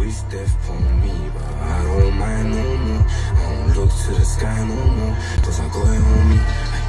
wish death upon me, but I don't mind no more. I don't look to the sky no more, cause I got it on me.